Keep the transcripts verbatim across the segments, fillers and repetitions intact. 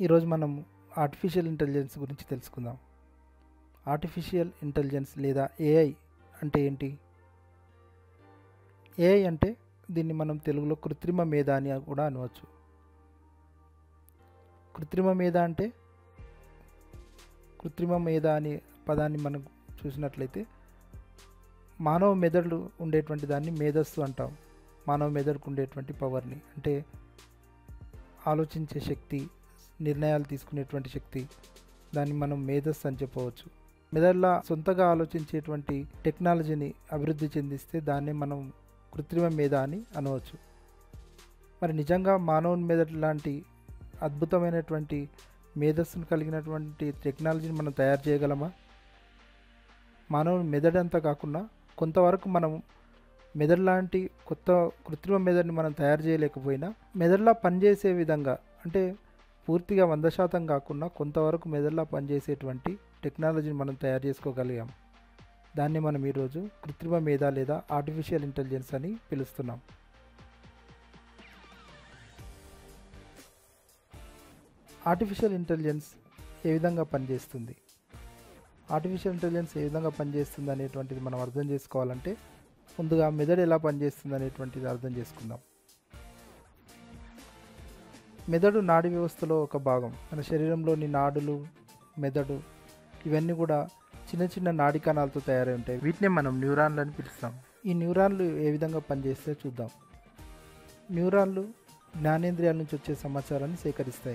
ఈరోజు మనం artificial intelligence గురించి తెలుసుకుందాం. ఆర్టిఫిషియల్ ఇంటెలిజెన్స్ లేదా ఏఐ అంటే ఏంటి? ఏఐ అంటే దీన్ని మనం తెలుగులో కృత్రిమ మేధ అని కూడా అనవచ్చు. కృత్రిమ మేధ అంటే కృత్రిమ మేధ అనే పదాన్ని మనం చూసినట్లయితే మానవ మెదడు ఉండేటువంటి దాన్ని మేధస్సు అంటాం. మానవ మెదడుకు ఉండేటువంటి పవర్ని, అంటే ఆలోచించే శక్తి, నిర్ణయాలు తీసుకునేటువంటి శక్తి, దాన్ని మనం మేధస్సు అని చెప్పవచ్చు. మెదడులా సొంతగా ఆలోచించేటువంటి టెక్నాలజీని అభివృద్ధి చెందిస్తే దాన్ని మనం కృత్రిమ మేధ అని అనవచ్చు. మరి నిజంగా మానవుని మెదడు లాంటి అద్భుతమైనటువంటి మేధస్సును కలిగినటువంటి టెక్నాలజీని మనం తయారు చేయగలమా? మానవుని మెదడు అంతా కాకుండా కొంతవరకు మనం మెదడు లాంటి కొత్త కృత్రిమ మెదడుని మనం తయారు చేయలేకపోయినా మెదడులా పనిచేసే విధంగా, అంటే పూర్తిగా వంద శాతం కాకుండా కొంతవరకు మెదడులా పనిచేసేటువంటి టెక్నాలజీని మనం తయారు చేసుకోగలిగాం. దాన్ని మనం ఈరోజు కృత్రిమ మేధ లేదా ఆర్టిఫిషియల్ ఇంటెలిజెన్స్ అని పిలుస్తున్నాం. ఆర్టిఫిషియల్ ఇంటెలిజెన్స్ ఏ విధంగా పనిచేస్తుంది? ఆర్టిఫిషియల్ ఇంటెలిజెన్స్ ఏ విధంగా పనిచేస్తుంది అనేటువంటిది మనం అర్థం చేసుకోవాలంటే ముందుగా మెదడు ఎలా పనిచేస్తుంది అనేటువంటిది అర్థం చేసుకుందాం. మెదడు నాడీ వ్యవస్థలో ఒక భాగం. మన శరీరంలోని నాడులు, మెదడు ఇవన్నీ కూడా చిన్న చిన్న నాడీ కణాలతో తయారై ఉంటాయి. వీటినే మనం న్యూరాన్లు అని పిలుస్తాం. ఈ న్యూరాన్లు ఏ విధంగా పనిచేస్తే చూద్దాం. న్యూరాన్లు జ్ఞానేంద్రియాల నుంచి వచ్చే సమాచారాన్ని సేకరిస్తాయి.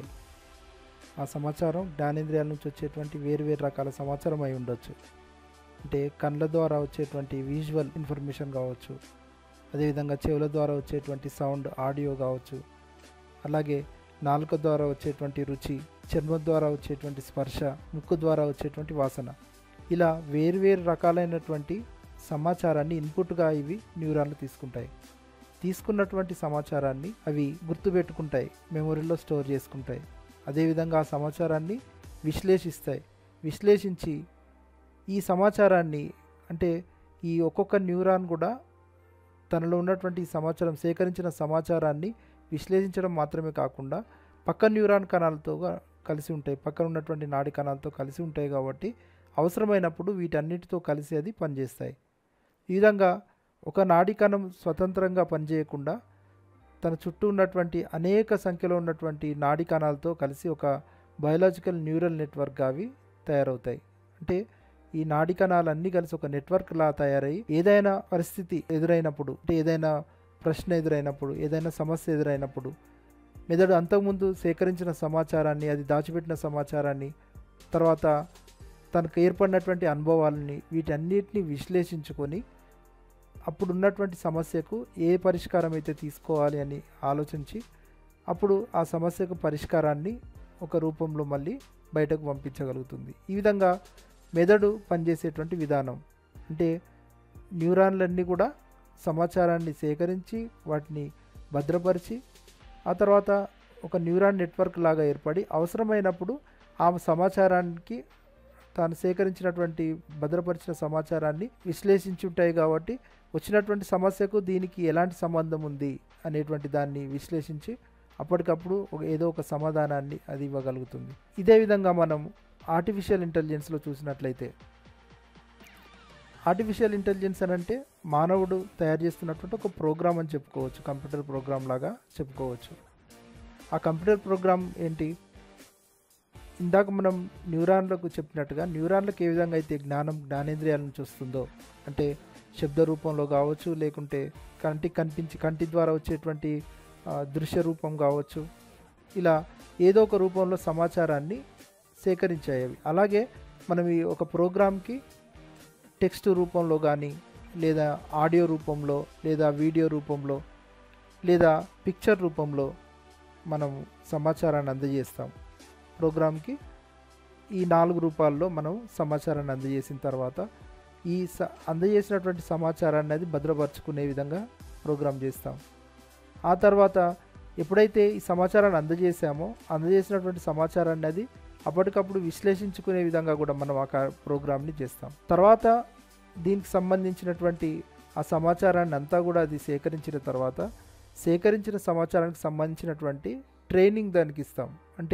ఆ సమాచారం జ్ఞానేంద్రియాల నుంచి వచ్చేటువంటి వేరు వేరు రకాల సమాచారం అయి ఉండొచ్చు. అంటే కళ్ళ ద్వారా వచ్చేటువంటి విజువల్ ఇన్ఫర్మేషన్ కావచ్చు, అదేవిధంగా చెవుల ద్వారా వచ్చేటువంటి సౌండ్, ఆడియో కావచ్చు, అలాగే నాలుక ద్వారా వచ్చేటువంటి రుచి, చర్మం ద్వారా వచ్చేటువంటి స్పర్శ, ముక్కు ద్వారా వచ్చేటువంటి వాసన, ఇలా వేరువేరు రకాలైనటువంటి సమాచారాన్ని ఇన్పుట్గా ఇవి న్యూరాన్లు తీసుకుంటాయి. తీసుకున్నటువంటి సమాచారాన్ని అవి గుర్తుపెట్టుకుంటాయి, మెమొరీలో స్టోర్ చేసుకుంటాయి. అదేవిధంగా ఆ సమాచారాన్ని విశ్లేషిస్తాయి. విశ్లేషించి ఈ సమాచారాన్ని, అంటే ఈ ఒక్కొక్క న్యూరాన్ కూడా తనలో ఉన్నటువంటి సమాచారం, సేకరించిన సమాచారాన్ని విశ్లేషించడం మాత్రమే కాకుండా పక్క న్యూరాన్ కణాలతో కలిసి ఉంటాయి, పక్కన ఉన్నటువంటి నాడి కణాలతో కలిసి ఉంటాయి. కాబట్టి అవసరమైనప్పుడు వీటన్నిటితో కలిసి అది పనిచేస్తాయి. ఈ విధంగా ఒక నాడి కణం స్వతంత్రంగా పనిచేయకుండా తన చుట్టూ ఉన్నటువంటి అనేక సంఖ్యలో ఉన్నటువంటి నాడి కణాలతో కలిసి ఒక బయోలాజికల్ న్యూరల్ నెట్వర్క్గా అవి తయారవుతాయి. అంటే ఈ నాడి కణాలన్నీ కలిసి ఒక నెట్వర్క్ లా తయారై ఏదైనా పరిస్థితి ఎదురైనప్పుడు, అంటే ఏదైనా ప్రశ్న ఎదురైనప్పుడు, ఏదైనా సమస్య ఎదురైనప్పుడు మెదడు అంతకుముందు సేకరించిన సమాచారాన్ని, అది దాచిపెట్టిన సమాచారాన్ని, తర్వాత తనకు ఏర్పడినటువంటి అనుభవాలని, వీటన్నిటిని విశ్లేషించుకొని అప్పుడు ఉన్నటువంటి సమస్యకు ఏ పరిష్కారం అయితే తీసుకోవాలి అని ఆలోచించి అప్పుడు ఆ సమస్యకు పరిష్కారాన్ని ఒక రూపంలో మళ్ళీ బయటకు పంపించగలుగుతుంది. ఈ విధంగా మెదడు పనిచేసేటువంటి విధానం, అంటే న్యూరాన్లన్నీ కూడా సమాచారాన్ని సేకరించి వాటిని భద్రపరిచి ఆ తర్వాత ఒక న్యూరాన్ నెట్వర్క్ లాగా ఏర్పడి అవసరమైనప్పుడు ఆ సమాచారానికి తాను సేకరించినటువంటి భద్రపరిచిన సమాచారాన్ని విశ్లేషించి ఉంటాయి. కాబట్టి వచ్చినటువంటి సమస్యకు దీనికి ఎలాంటి సంబంధం ఉంది అనేటువంటి దాన్ని విశ్లేషించి అప్పటికప్పుడు ఒక ఏదో ఒక సమాధానాన్ని అది ఇవ్వగలుగుతుంది. ఇదే విధంగా మనం ఆర్టిఫిషియల్ ఇంటెలిజెన్స్లో చూసినట్లయితే, ఆర్టిఫిషియల్ ఇంటెలిజెన్స్ అని అంటే మానవుడు తయారు చేస్తున్నటువంటి ఒక ప్రోగ్రామ్ అని చెప్పుకోవచ్చు, కంప్యూటర్ ప్రోగ్రామ్ లాగా చెప్పుకోవచ్చు. ఆ కంప్యూటర్ ప్రోగ్రామ్ ఏంటి? ఇందాక మనం న్యూరాన్లకు చెప్పినట్టుగా న్యూరాన్లకు ఏ విధంగా అయితే జ్ఞానం జ్ఞానేంద్రియాల నుంచి వస్తుందో, అంటే శబ్ద రూపంలో కావచ్చు, లేకుంటే కంటికి కనిపించి కంటి ద్వారా వచ్చేటువంటి దృశ్య రూపం కావచ్చు, ఇలా ఏదో ఒక రూపంలో సమాచారాన్ని సేకరించాయి. అలాగే మనం ఈ ఒక ప్రోగ్రామ్కి టెక్స్ట్ రూపంలో కానీ, లేదా ఆడియో రూపంలో, లేదా వీడియో రూపంలో, లేదా పిక్చర్ రూపంలో మనం సమాచారాన్ని అందజేస్తాం. ప్రోగ్రామ్కి ఈ నాలుగు రూపాల్లో మనం సమాచారాన్ని అందజేసిన తర్వాత ఈ స అందజేసినటువంటి సమాచారాన్ని అది భద్రపరుచుకునే విధంగా ప్రోగ్రామ్ చేస్తాం. ఆ తర్వాత ఎప్పుడైతే ఈ సమాచారాన్ని అందజేసామో అందజేసినటువంటి సమాచారాన్ని అది అప్పటికప్పుడు విశ్లేషించుకునే విధంగా కూడా మనం ఆ ప్రోగ్రామ్ని చేస్తాం. తర్వాత దీనికి సంబంధించినటువంటి ఆ సమాచారాన్ని అంతా కూడా అది సేకరించిన తర్వాత సేకరించిన సమాచారానికి సంబంధించినటువంటి ట్రైనింగ్ దానికి ఇస్తాం. అంటే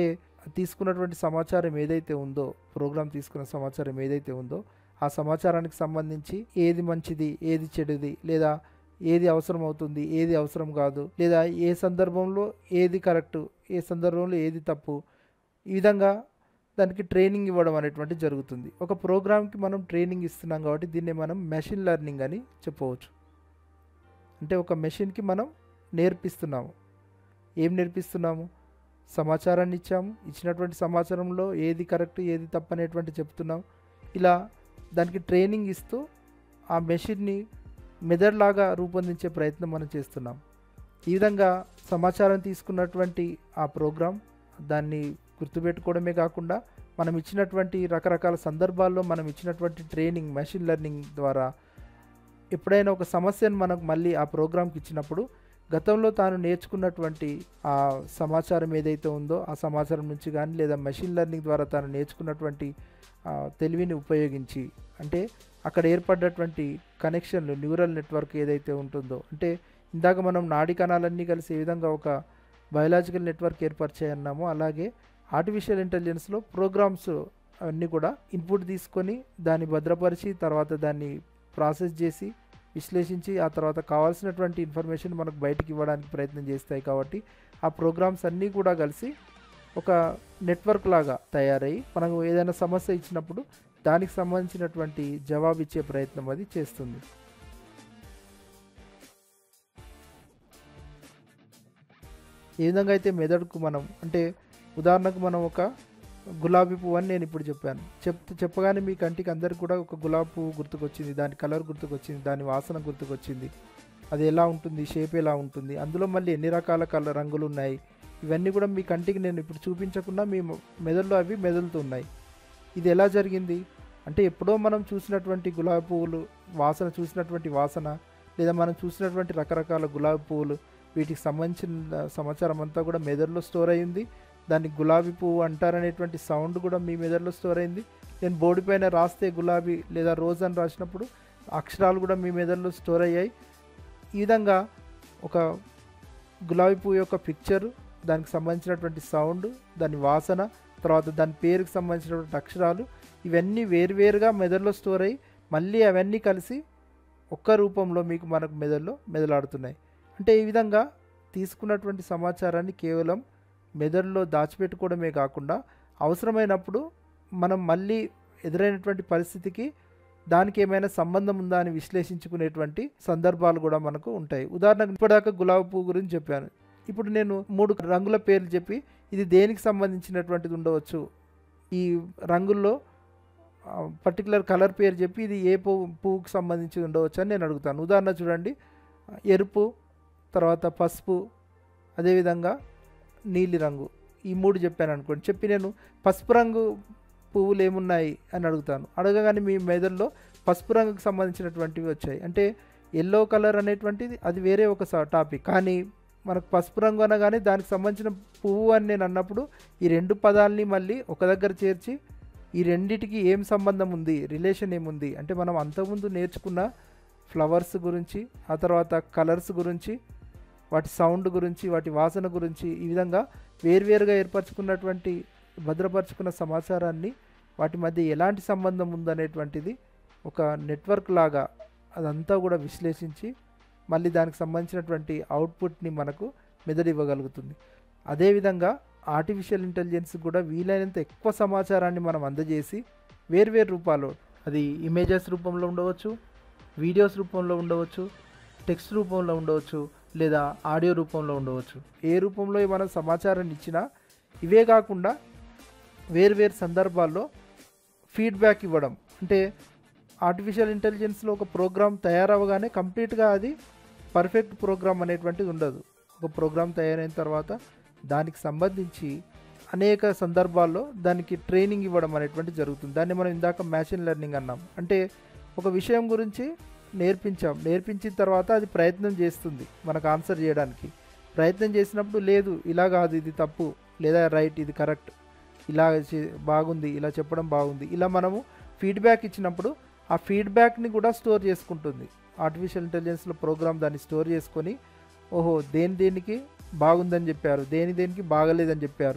తీసుకున్నటువంటి సమాచారం ఏదైతే ఉందో, ప్రోగ్రామ్ తీసుకున్న సమాచారం ఏదైతే ఉందో ఆ సమాచారానికి సంబంధించి ఏది మంచిది, ఏది చెడుది, లేదా ఏది అవసరం అవుతుంది, ఏది అవసరం కాదు, లేదా ఏ సందర్భంలో ఏది కరెక్టు, ఏ సందర్భంలో ఏది తప్పు, ఈ విధంగా దానికి ట్రైనింగ్ ఇవ్వడం అనేటువంటి జరుగుతుంది. ఒక ప్రోగ్రామ్కి మనం ట్రైనింగ్ ఇస్తున్నాం కాబట్టి దీన్ని మనం మెషిన్ లెర్నింగ్ అని చెప్పవచ్చు. అంటే ఒక మెషిన్కి మనం నేర్పిస్తున్నాము. ఏం నేర్పిస్తున్నాము? సమాచారాన్ని ఇచ్చాము, ఇచ్చినటువంటి సమాచారంలో ఏది కరెక్ట్ ఏది తప్పు అనేటువంటి చెప్తున్నాం. ఇలా దానికి ట్రైనింగ్ ఇస్తూ ఆ మెషిన్ని మెథడ్ లాగా రూపొందించే ప్రయత్నం మనం చేస్తున్నాం. ఈ విధంగా సమాచారం తీసుకున్నటువంటి ఆ ప్రోగ్రామ్ దాన్ని గుర్తుపెట్టుకోవడమే కాకుండా మనం ఇచ్చినటువంటి రకరకాల సందర్భాల్లో మనం ఇచ్చినటువంటి ట్రైనింగ్ మెషిన్ లెర్నింగ్ ద్వారా ఎప్పుడైనా ఒక సమస్యను మనకు మళ్ళీ ఆ ప్రోగ్రామ్కి ఇచ్చినప్పుడు గతంలో తాను నేర్చుకున్నటువంటి ఆ సమాచారం ఏదైతే ఉందో ఆ సమాచారం నుంచి కానీ లేదా మెషిన్ లెర్నింగ్ ద్వారా తాను నేర్చుకున్నటువంటి తెలివిని ఉపయోగించి, అంటే అక్కడ ఏర్పడ్డటువంటి కనెక్షన్లు న్యూరల్ నెట్వర్క్ ఏదైతే ఉంటుందో, అంటే ఇందాక మనం నాడీ కణాలన్నీ కలిసి ఏ విధంగా ఒక బయోలాజికల్ నెట్వర్క్ ఏర్పరిచాయన్నామో అలాగే ఆర్టిఫిషియల్ ఇంటెలిజెన్స్లో ప్రోగ్రామ్స్ అన్నీ కూడా ఇన్పుట్ తీసుకొని దాన్ని భద్రపరిచి తర్వాత దాన్ని ప్రాసెస్ చేసి విశ్లేషించి ఆ తర్వాత కావాల్సినటువంటి ఇన్ఫర్మేషన్ మనకు బయటికి ఇవ్వడానికి ప్రయత్నం చేస్తాయి. కాబట్టి ఆ ప్రోగ్రామ్స్ అన్నీ కూడా కలిసి ఒక నెట్వర్క్ లాగా తయారై మనకు ఏదైనా సమస్య ఇచ్చినప్పుడు దానికి సంబంధించినటువంటి జవాబు ఇచ్చే ప్రయత్నం అది చేస్తుంది. ఏ విధంగా అయితే మెదడుకు మనం, అంటే ఉదాహరణకు మనం ఒక గులాబీ పువ్వు అని నేను ఇప్పుడు చెప్పాను, చెప్తే చెప్పగానే మీ కంటికి అందరికి కూడా ఒక గులాబీ పువ్వు గుర్తుకొచ్చింది, దాని కలర్ గుర్తుకొచ్చింది, దాని వాసన గుర్తుకొచ్చింది, అది ఎలా ఉంటుంది, షేప్ ఎలా ఉంటుంది, అందులో మళ్ళీ ఎన్ని రకాల కలర్ రంగులు ఉన్నాయి, ఇవన్నీ కూడా మీ కంటికి నేను ఇప్పుడు చూపించకుండా మీ మెదడులో అవి మెదులుతున్నాయి. ఇది ఎలా జరిగింది అంటే ఎప్పుడో మనం చూసినటువంటి గులాబీ పువ్వులు వాసన, చూసినటువంటి వాసన, లేదా మనం చూసినటువంటి రకరకాల గులాబీ పువ్వులు వీటికి సంబంధించిన సమాచారం అంతా కూడా మెదడులో స్టోర్ అయ్యింది. దాన్ని గులాబీ పువ్వు అంటారనేటువంటి సౌండ్ కూడా మీ మెదడులో స్టోర్ అయింది. నేను బోర్డు పైన రాస్తే గులాబీ లేదా రోజ్ అని రాసినప్పుడు అక్షరాలు కూడా మీ మెదడులో స్టోర్ అయ్యాయి. ఈ విధంగా ఒక గులాబీ పువ్వు యొక్క పిక్చరు, దానికి సంబంధించినటువంటి సౌండ్, దాని వాసన, తర్వాత దాని పేరుకి సంబంధించినటువంటి అక్షరాలు, ఇవన్నీ వేరువేరుగా మెదడులో స్టోర్ అయ్యి మళ్ళీ అవన్నీ కలిసి ఒక్క రూపంలో మీకు మనకు మెదడులో మెదలాడుతున్నాయి. అంటే ఈ విధంగా తీసుకున్నటువంటి సమాచారాన్ని కేవలం మెదడులో దాచిపెట్టుకోవడమే కాకుండా అవసరమైనప్పుడు మనం మళ్ళీ ఎదురైనటువంటి పరిస్థితికి దానికి ఏమైనా సంబంధం ఉందా అని విశ్లేషించుకునేటువంటి సందర్భాలు కూడా మనకు ఉంటాయి. ఉదాహరణకు ఇప్పటిదాకా గులాబీ పువ్వు గురించి చెప్పాను. ఇప్పుడు నేను మూడు రంగుల పేర్లు చెప్పి ఇది దేనికి సంబంధించినటువంటిది ఉండవచ్చు, ఈ రంగుల్లో పర్టికులర్ కలర్ పేరు చెప్పి ఇది ఏ పువ్వు పువ్వుకి సంబంధించి ఉండవచ్చు అని నేను అడుగుతాను. ఉదాహరణ చూడండి, ఎరుపు, తర్వాత పసుపు, అదేవిధంగా నీలి రంగు, ఈ మూడు చెప్పాను అనుకోండి. చెప్పి నేను పసుపు రంగు పువ్వులు ఏమున్నాయి అని అడుగుతాను. అడగగానే మీ మెదడులో పసుపు రంగుకి సంబంధించినటువంటివి వచ్చాయి. అంటే ఎల్లో కలర్ అనేటువంటిది అది వేరే ఒక టాపిక్, కానీ మనకు పసుపు రంగు అనగానే దానికి సంబంధించిన పువ్వు అని నేను అన్నప్పుడు ఈ రెండు పదాలని మళ్ళీ ఒక దగ్గర చేర్చి ఈ రెండిటికి ఏం సంబంధం ఉంది, రిలేషన్ ఏముంది అంటే మనం అంతకుముందు నేర్చుకున్న ఫ్లవర్స్ గురించి, ఆ తర్వాత కలర్స్ గురించి, వాటి సౌండ్ గురించి, వాటి వాసన గురించి, ఈ విధంగా వేరువేరుగా ఏర్పరచుకున్నటువంటి భద్రపరుచుకున్న సమాచారాన్ని వాటి మధ్య ఎలాంటి సంబంధం ఉందనేటువంటిది ఒక నెట్వర్క్ లాగా అదంతా కూడా విశ్లేషించి మళ్ళీ దానికి సంబంధించినటువంటి అవుట్పుట్ని మనకు మెదడు ఇవ్వగలుగుతుంది. అదేవిధంగా ఆర్టిఫిషియల్ ఇంటెలిజెన్స్ కూడా వీలైనంత ఎక్కువ సమాచారాన్ని మనం అందజేసి వేర్వేరు రూపాల్లో, అది ఇమేజెస్ రూపంలో ఉండవచ్చు, వీడియోస్ రూపంలో ఉండవచ్చు, టెక్స్ట్ రూపంలో ఉండవచ్చు, లేదా ఆడియో రూపంలో ఉండవచ్చు. ఏ రూపంలో మనం సమాచారాన్ని ఇచ్చినా ఇవే కాకుండా వేర్వేరు సందర్భాల్లో ఫీడ్బ్యాక్ ఇవ్వడం. అంటే ఆర్టిఫిషియల్ ఇంటెలిజెన్స్లో ఒక ప్రోగ్రామ్ తయారవగానే కంప్లీట్గా అది పర్ఫెక్ట్ ప్రోగ్రామ్ అనేటువంటిది ఉండదు. ఒక ప్రోగ్రామ్ తయారైన తర్వాత దానికి సంబంధించి అనేక సందర్భాల్లో దానికి ట్రైనింగ్ ఇవ్వడం అనేటువంటిది జరుగుతుంది. దాన్ని మనం ఇందాక మెషిన్ లెర్నింగ్ అన్నాం. అంటే ఒక విషయం గురించి నేర్పించాం, నేర్పించిన తర్వాత అది ప్రయత్నం చేస్తుంది మనకు ఆన్సర్ చేయడానికి. ప్రయత్నం చేసినప్పుడు లేదు ఇలా కాదు, ఇది తప్పు, లేదా రైట్, ఇది కరెక్ట్, ఇలా బాగుంది, ఇలా చెప్పడం బాగుంది, ఇలా మనము ఫీడ్బ్యాక్ ఇచ్చినప్పుడు ఆ ఫీడ్బ్యాక్ని కూడా స్టోర్ చేసుకుంటుంది. ఆర్టిఫిషియల్ ఇంటెలిజెన్స్లో ప్రోగ్రామ్ దాన్ని స్టోర్ చేసుకొని ఓహో దేని దేనికి బాగుందని చెప్పారు, దేని దేనికి బాగలేదని చెప్పారు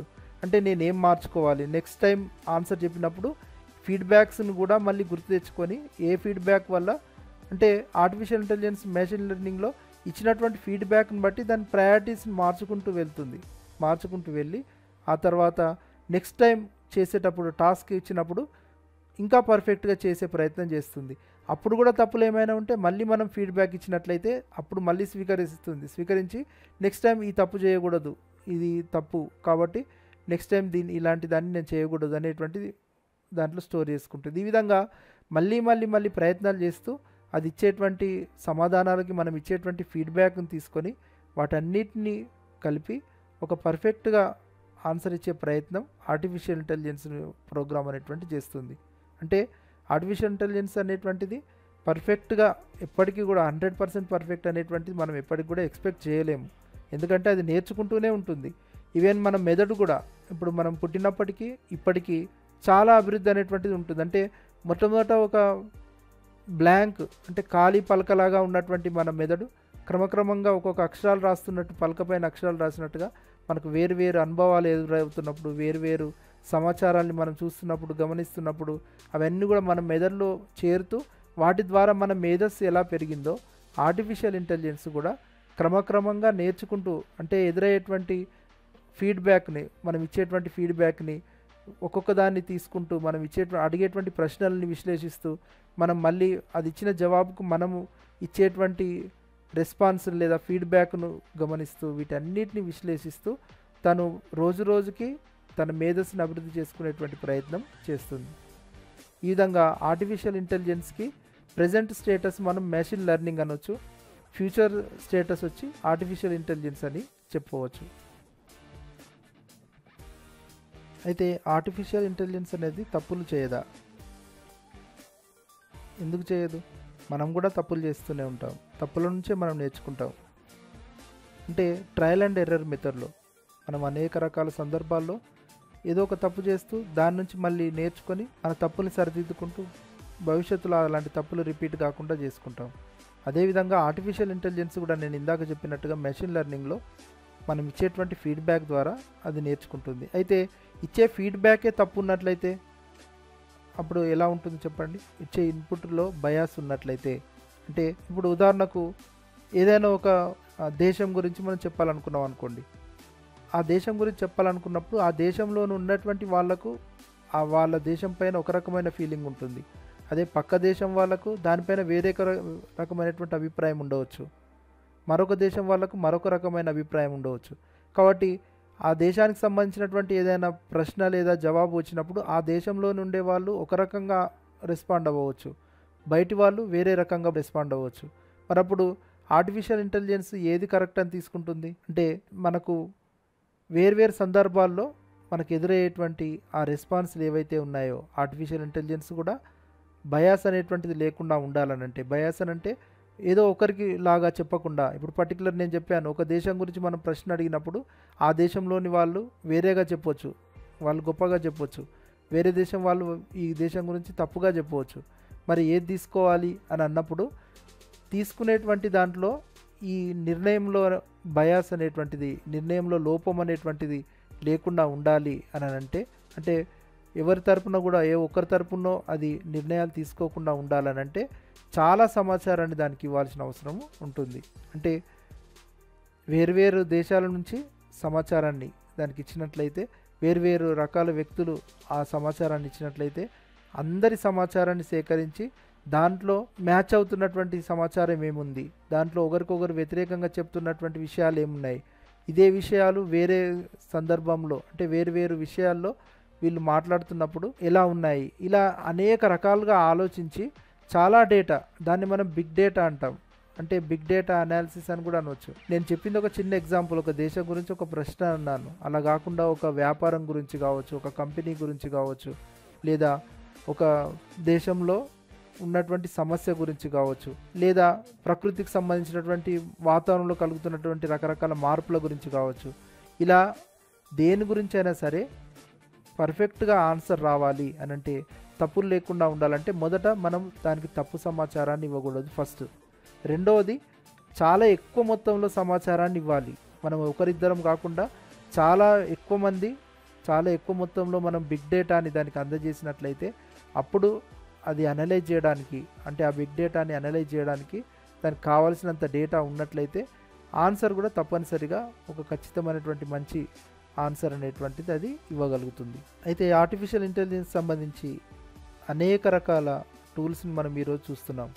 అంటే నేనేం మార్చుకోవాలి, నెక్స్ట్ టైం ఆన్సర్ చెప్పినప్పుడు ఫీడ్బ్యాక్స్ని కూడా మళ్ళీ గుర్తు తెచ్చుకొని ఏ ఫీడ్బ్యాక్ వల్ల, అంటే ఆర్టిఫిషియల్ ఇంటెలిజెన్స్ మెషిన్ లెర్నింగ్లో ఇచ్చినటువంటి ఫీడ్బ్యాక్ని బట్టి దాని ప్రయారిటీస్ని మార్చుకుంటూ వెళ్తుంది. మార్చుకుంటూ వెళ్ళి ఆ తర్వాత నెక్స్ట్ టైం చేసేటప్పుడు టాస్క్ ఇచ్చినప్పుడు ఇంకా పర్ఫెక్ట్గా చేసే ప్రయత్నం చేస్తుంది. అప్పుడు కూడా తప్పులు ఏమైనా ఉంటే మళ్ళీ మనం ఫీడ్బ్యాక్ ఇచ్చినట్లయితే అప్పుడు మళ్ళీ స్వీకరిస్తుంది. స్వీకరించి నెక్స్ట్ టైం ఈ తప్పు చేయకూడదు, ఇది తప్పు కాబట్టి నెక్స్ట్ టైం దీన్ని ఇలాంటి దాన్ని నేను చేయకూడదు అనేటువంటిది దాంట్లో స్టోర్ చేసుకుంటుంది. ఈ విధంగా మళ్ళీ మళ్ళీ మళ్ళీ ప్రయత్నాలు చేస్తూ అది ఇచ్చేటువంటి సమాధానాలకి మనం ఇచ్చేటువంటి ఫీడ్బ్యాక్ని తీసుకొని వాటన్నిటిని కలిపి ఒక పర్ఫెక్ట్గా ఆన్సర్ ఇచ్చే ప్రయత్నం ఆర్టిఫిషియల్ ఇంటెలిజెన్స్ ప్రోగ్రామ్ అనేటువంటి చేస్తుంది. అంటే ఆర్టిఫిషియల్ ఇంటెలిజెన్స్ అనేటువంటిది పర్ఫెక్ట్గా ఎప్పటికీ కూడా హండ్రెడ్ పర్సెంట్ పర్ఫెక్ట్ అనేటువంటిది మనం ఎప్పటికి కూడా ఎక్స్పెక్ట్ చేయలేము. ఎందుకంటే అది నేర్చుకుంటూనే ఉంటుంది. ఈవెన్ మన మెదడు కూడా ఇప్పుడు మనం పుట్టినప్పటికీ ఇప్పటికీ చాలా అభివృద్ధి అనేటువంటిది ఉంటుంది. అంటే మొట్టమొదట ఒక బ్లాంక్ అంటే ఖాళీ పలకలాగా ఉన్నటువంటి మన మెదడు క్రమక్రమంగా ఒక్కొక్క అక్షరాలు రాస్తున్నట్టు పలకపైన అక్షరాలు రాసినట్టుగా మనకు వేరు వేరు అనుభవాలు ఎదురవుతున్నప్పుడు, వేరు వేరు సమాచారాన్ని మనం చూస్తున్నప్పుడు, గమనిస్తున్నప్పుడు అవన్నీ కూడా మన మెదడులో చేరుతూ వాటి ద్వారా మన మేధస్సు ఎలా పెరిగిందో ఆర్టిఫిషియల్ ఇంటెలిజెన్స్ కూడా క్రమక్రమంగా నేర్చుకుంటూ, అంటే ఎదురయ్యేటువంటి ఫీడ్బ్యాక్ని మనం ఇచ్చేటువంటి ఫీడ్బ్యాక్ని ఒక్కొక్క దాన్ని తీసుకుంటూ మనం ఇచ్చే అడిగేటువంటి ప్రశ్నలని విశ్లేషిస్తూ మనం మళ్ళీ అది ఇచ్చిన జవాబుకు మనము ఇచ్చేటువంటి రెస్పాన్స్ లేదా ఫీడ్బ్యాక్ను గమనిస్తూ వీటన్నిటిని విశ్లేషిస్తూ తను రోజు రోజుకి తన మేధస్సును అభివృద్ధి చేసుకునేటువంటి ప్రయత్నం చేస్తుంది. ఈ విధంగా ఆర్టిఫిషియల్ ఇంటెలిజెన్స్కి ప్రజెంట్ స్టేటస్ మనం మెషిన్ లెర్నింగ్ అనొచ్చు, ఫ్యూచర్ స్టేటస్ వచ్చి ఆర్టిఫిషియల్ ఇంటెలిజెన్స్ అని చెప్పుకోవచ్చు. అయితే ఆర్టిఫిషియల్ ఇంటెలిజెన్స్ అనేది తప్పులు చేయదా? ఎందుకు చేయదు? మనం కూడా తప్పులు చేస్తూనే ఉంటాం, తప్పుల నుంచే మనం నేర్చుకుంటాం. అంటే ట్రయల్ అండ్ ఎర్రర్ మెథడ్లో మనం అనేక రకాల సందర్భాల్లో ఏదో ఒక తప్పు చేస్తూ దాని నుంచి మళ్ళీ నేర్చుకొని మన తప్పుని సరిదిద్దుకుంటూ భవిష్యత్తులో అలాంటి తప్పులు రిపీట్ కాకుండా చేసుకుంటాం. అదేవిధంగా ఆర్టిఫిషియల్ ఇంటెలిజెన్స్ కూడా నేను ఇందాక చెప్పినట్టుగా మెషిన్ లెర్నింగ్లో మనం ఇచ్చేటువంటి ఫీడ్బ్యాక్ ద్వారా అది నేర్చుకుంటుంది. అయితే ఇచ్చే ఫీడ్బ్యాకే తప్పు ఉన్నట్లయితే అప్పుడు ఎలా ఉంటుంది చెప్పండి? ఇచ్చే ఇన్పుట్లో బయాస్ ఉన్నట్లయితే, అంటే ఇప్పుడు ఉదాహరణకు ఏదైనా ఒక దేశం గురించి మనం చెప్పాలనుకున్నాం అనుకోండి. ఆ దేశం గురించి చెప్పాలనుకున్నప్పుడు ఆ దేశంలో ఉన్నటువంటి వాళ్లకు ఆ వాళ్ళ దేశం పైన ఒక రకమైన ఫీలింగ్ ఉంటుంది. అదే పక్క దేశం వాళ్ళకు దానిపైన వేరే రకమైనటువంటి అభిప్రాయం ఉండవచ్చు, మరొక దేశం వాళ్ళకు మరొక రకమైన అభిప్రాయం ఉండవచ్చు. కాబట్టి ఆ దేశానికి సంబంధించినటువంటి ఏదైనా ప్రశ్న లేదా జవాబు వచ్చినప్పుడు ఆ దేశంలో ఉండే వాళ్ళు ఒక రకంగా రెస్పాండ్ అవ్వచ్చు, బయటి వాళ్ళు వేరే రకంగా రెస్పాండ్ అవ్వచ్చు. మరి అప్పుడు ఆర్టిఫిషియల్ ఇంటెలిజెన్స్ ఏది కరెక్ట్ అని తీసుకుంటుంది? అంటే మనకు వేర్వేరు సందర్భాల్లో మనకు ఎదురయ్యేటువంటి ఆ రెస్పాన్స్లు ఏవైతే ఉన్నాయో ఆర్టిఫిషియల్ ఇంటెలిజెన్స్ కూడా బయాస్ అనేటువంటిది లేకుండా ఉండాలనంటే, బయాస్ అని అంటే ఏదో ఒకరికి లాగా చెప్పకుండా, ఇప్పుడు పర్టికులర్ నేను చెప్పాను ఒక దేశం గురించి మనం ప్రశ్న అడిగినప్పుడు ఆ దేశంలోని వాళ్ళు వేరేగా చెప్పవచ్చు, వాళ్ళు గొప్పగా చెప్పవచ్చు, వేరే దేశం వాళ్ళు ఈ దేశం గురించి తప్పుగా చెప్పవచ్చు. మరి ఏది తీసుకోవాలి అని అన్నప్పుడు తీసుకునేటువంటి దాంట్లో ఈ నిర్ణయంలో బయాస్ అనేటువంటిది, నిర్ణయంలో లోపం అనేటువంటిది లేకుండా ఉండాలి అని అంటే, అంటే ఎవరి తరపున కూడా ఏ ఒక్కరి తరపునో అది నిర్ణయాలు తీసుకోకుండా ఉండాలనంటే చాలా సమాచారాన్ని దానికి ఇవ్వాల్సిన అవసరం ఉంటుంది. అంటే వేర్వేరు దేశాల నుంచి సమాచారాన్ని దానికి ఇచ్చినట్లయితే, వేర్వేరు రకాల వ్యక్తులు ఆ సమాచారాన్ని ఇచ్చినట్లయితే అందరి సమాచారాన్ని సేకరించి దాంట్లో మ్యాచ్ అవుతున్నటువంటి సమాచారం ఏముంది, దాంట్లో ఒకరికొకరు వ్యతిరేకంగా చెప్తున్నటువంటి విషయాలు ఏమున్నాయి, ఇదే విషయాలు వేరే సందర్భంలో అంటే వేరు వేరు విషయాల్లో వీళ్ళు మాట్లాడుతున్నప్పుడు ఎలా ఉన్నాయి, ఇలా అనేక రకాలుగా ఆలోచించి చాలా డేటా, దాన్ని మనం బిగ్ డేటా అంటాం, అంటే బిగ్ డేటా అనాలిసిస్ అని కూడా అనవచ్చు. నేను చెప్పింది ఒక చిన్న ఎగ్జాంపుల్, ఒక దేశం గురించి ఒక ప్రశ్న అన్నాను, అలా కాకుండా ఒక వ్యాపారం గురించి కావచ్చు, ఒక కంపెనీ గురించి కావచ్చు, లేదా ఒక దేశంలో ఉన్నటువంటి సమస్య గురించి కావచ్చు, లేదా ప్రకృతికి సంబంధించినటువంటి వాతావరణంలో కలుగుతున్నటువంటి రకరకాల మార్పుల గురించి కావచ్చు, ఇలా దేని గురించి అయినా సరే పర్ఫెక్ట్గా ఆన్సర్ రావాలి అని అంటే, తప్పులు లేకుండా ఉండాలంటే మొదట మనం దానికి తప్పు సమాచారాన్ని ఇవ్వకూడదు ఫస్ట్. రెండవది చాలా ఎక్కువ మొత్తంలో సమాచారాన్ని ఇవ్వాలి. మనం ఒకరిద్దరం కాకుండా చాలా ఎక్కువ మంది చాలా ఎక్కువ మొత్తంలో మనం బిగ్ డేటాని దానికి అందజేసినట్లయితే అప్పుడు అది అనలైజ్ చేయడానికి, అంటే ఆ బిగ్ డేటాని అనలైజ్ చేయడానికి దానికి కావాల్సినంత డేటా ఉన్నట్లయితే ఆన్సర్ కూడా తప్పనిసరిగా ఒక ఖచ్చితమైనటువంటి మంచి ఆన్సర్ అనేటువంటిది అది ఇవ్వగలుగుతుంది. అయితే ఆర్టిఫిషియల్ ఇంటెలిజెన్స్ సంబంధించి అనేక రకాల టూల్స్ని మనం ఈరోజు చూస్తున్నాం.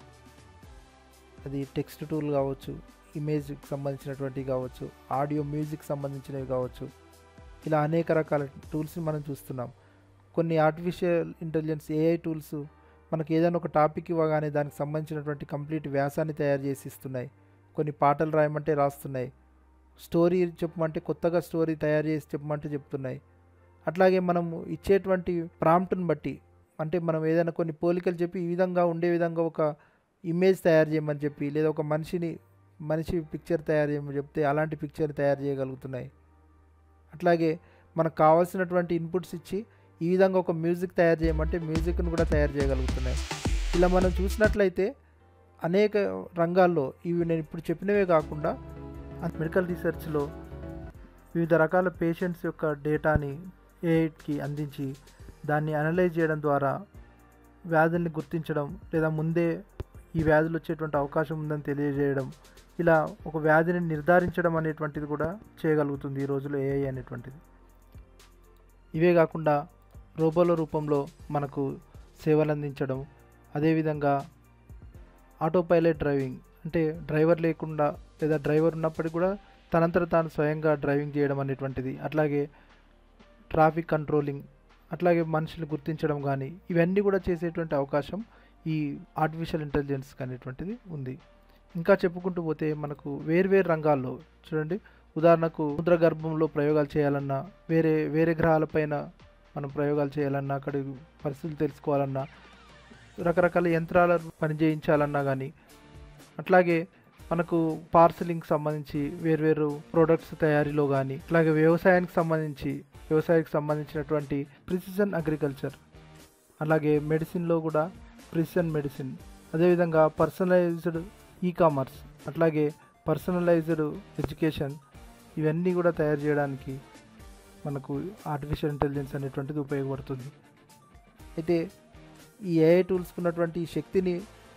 అది టెక్స్ట్ టూల్ కావచ్చు, ఇమేజ్కి సంబంధించినటువంటివి కావచ్చు, ఆడియో మ్యూజిక్ సంబంధించినవి కావచ్చు, ఇలా అనేక రకాల టూల్స్ని మనం చూస్తున్నాం. కొన్ని ఆర్టిఫిషియల్ ఇంటెలిజెన్స్ ఏఐ టూల్స్ మనకు ఏదైనా ఒక టాపిక్ ఇవ్వగానే దానికి సంబంధించినటువంటి కంప్లీట్ వ్యాసాన్ని తయారు చేసి ఇస్తున్నాయి. కొన్ని పాటలు రాయమంటే రాస్తున్నాయి, స్టోరీ చెప్పమంటే కొత్తగా స్టోరీ తయారు చేసి చెప్పమంటే చెప్తున్నాయి. అట్లాగే మనం ఇచ్చేటువంటి ప్రాంప్ట్ని బట్టి, అంటే మనం ఏదైనా కొన్ని పోలికలు చెప్పి ఈ విధంగా ఉండే విధంగా ఒక ఇమేజ్ తయారు చేయమని చెప్పి, లేదా ఒక మనిషిని మనిషి పిక్చర్ తయారు చేయమని చెప్తే అలాంటి పిక్చర్ తయారు చేయగలుగుతున్నాయి. అట్లాగే మనకు కావాల్సినటువంటి ఇన్పుట్స్ ఇచ్చి ఈ విధంగా ఒక మ్యూజిక్ తయారు చేయమంటే మ్యూజిక్ను కూడా తయారు చేయగలుగుతున్నాయి. ఇలా మనం చూసినట్లయితే అనేక రంగాల్లో ఇవి నేను ఇప్పుడు చెప్పినవే కాకుండా మెడికల్ రీసెర్చ్లో వివిధ రకాల పేషెంట్స్ యొక్క డేటాని ఏఐకి అందించి దాన్ని అనలైజ్ చేయడం ద్వారా వ్యాధుల్ని గుర్తించడం, లేదా ముందే ఈ వ్యాధులు వచ్చేటువంటి అవకాశం ఉందని తెలియజేయడం, ఇలా ఒక వ్యాధిని నిర్ధారించడం అనేటువంటిది కూడా చేయగలుగుతుంది ఈ రోజులో ఏఐ అనేటువంటిది. ఇవే కాకుండా రోబోల రూపంలో మనకు సేవలు అందించడం, అదేవిధంగా ఆటో పైలట్ డ్రైవింగ్, అంటే డ్రైవర్ లేకుండా లేదా డ్రైవర్ ఉన్నప్పటికీ కూడా తనంతట తాను స్వయంగా డ్రైవింగ్ చేయడం అనేటువంటిది, అట్లాగే ట్రాఫిక్ కంట్రోలింగ్, అట్లాగే మనుషులు గుర్తించడం కానీ ఇవన్నీ కూడా చేసేటువంటి అవకాశం ఈ ఆర్టిఫిషియల్ ఇంటెలిజెన్స్ అనేటువంటిది ఉంది. ఇంకా చెప్పుకుంటూ పోతే మనకు వేర్వేరు రంగాల్లో చూడండి, ఉదాహరణకు సముద్ర గర్భంలో ప్రయోగాలు చేయాలన్నా, వేరే వేరే గ్రహాలపైన మనం ప్రయోగాలు చేయాలన్నా, అక్కడి పరిస్థితులు తెలుసుకోవాలన్నా, రకరకాల యంత్రాల పని చేయించాలన్నా కానీ, అట్లాగే మనకు పార్సలింగ్కి సంబంధించి వేర్వేరు ప్రోడక్ట్స్ తయారీలో కానీ, అట్లాగే వ్యవసాయానికి సంబంధించి వ్యవసాయానికి సంబంధించినటువంటి ప్రిసిషన్ అగ్రికల్చర్, అలాగే మెడిసిన్లో కూడా ప్రిసిషన్ మెడిసిన్, అదేవిధంగా పర్సనలైజ్డ్ ఈ కామర్స్, అట్లాగే పర్సనలైజ్డ్ ఎడ్యుకేషన్, ఇవన్నీ కూడా తయారు చేయడానికి మనకు ఆర్టిఫిషియల్ ఇంటెలిజెన్స్ అనేటువంటిది ఉపయోగపడుతుంది. అయితే ఈ ఏఐ టూల్స్కి ఉన్నటువంటి శక్తిని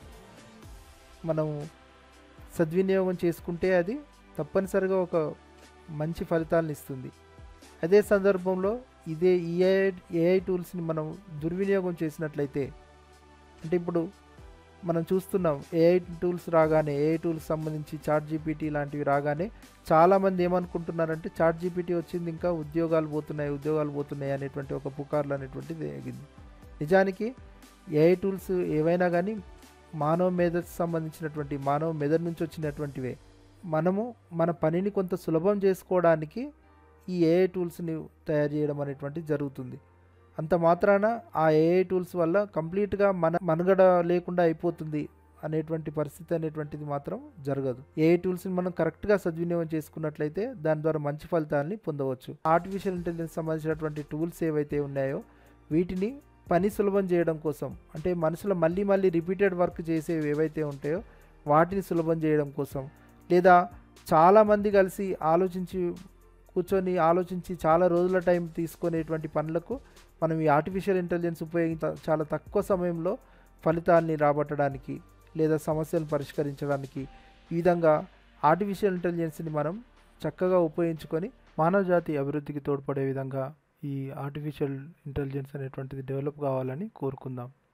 మనం సద్వినియోగం చేసుకుంటే అది తప్పనిసరిగా ఒక మంచి ఫలితాలను ఇస్తుంది. అదే సందర్భంలో ఇదే ఏఐ ఏఐ టూల్స్ని మనం దుర్వినియోగం చేసినట్లయితే, అంటే ఇప్పుడు మనం చూస్తున్నాం ఏఐ టూల్స్ రాగానే, ఏఐ టూల్స్ సంబంధించి చాట్ జీపీటీ లాంటివి రాగానే చాలామంది ఏమనుకుంటున్నారంటే చాట్ జీపీటీ వచ్చింది ఇంకా ఉద్యోగాలు పోతున్నాయి ఉద్యోగాలు పోతున్నాయి అనేటువంటి ఒక పుకార్లు అనేటువంటిది ఎగింది. నిజానికి ఏఐ టూల్స్ ఏవైనా కానీ మానవ మేధకు సంబంధించినటువంటి, మానవ మెదడు నుంచి వచ్చినటువంటివే. మనము మన పనిని కొంత సులభం చేసుకోవడానికి ఈ ఏఐ టూల్స్ని తయారు చేయడం అనేటువంటిది జరుగుతుంది. అంత మాత్రాన ఆ ఏఐ టూల్స్ వల్ల కంప్లీట్గా మన మనుగడ లేకుండా అయిపోతుంది అనేటువంటి పరిస్థితి అనేటువంటిది మాత్రం జరగదు. ఏఐ టూల్స్ని మనం కరెక్ట్గా సద్వినియోగం చేసుకున్నట్లయితే దాని ద్వారా మంచి ఫలితాలని పొందవచ్చు. ఆర్టిఫిషియల్ ఇంటెలిజెన్స్ సంబంధించినటువంటి టూల్స్ ఏవైతే ఉన్నాయో వీటిని పని సులభం చేయడం కోసం, అంటే మనుషులు మళ్ళీ మళ్ళీ రిపీటెడ్ వర్క్ చేసేవి ఏవైతే ఉంటాయో వాటిని సులభం చేయడం కోసం, లేదా చాలామంది కలిసి ఆలోచించి కూర్చొని ఆలోచించి చాలా రోజుల టైం తీసుకునేటువంటి పనులకు మనం ఈ ఆర్టిఫిషియల్ ఇంటెలిజెన్స్ ఉపయోగించ చాలా తక్కువ సమయంలో ఫలితాన్ని రాబట్టడానికి లేదా సమస్యలను పరిష్కరించడానికి ఈ విధంగా ఆర్టిఫిషియల్ ఇంటెలిజెన్స్ని మనం చక్కగా ఉపయోగించుకొని మానవజాతి అభివృద్ధికి తోడ్పడే విధంగా ఈ ఆర్టిఫిషియల్ ఇంటెలిజెన్స్ అనేటువంటిది డెవలప్ కావాలని కోరుకుందాం.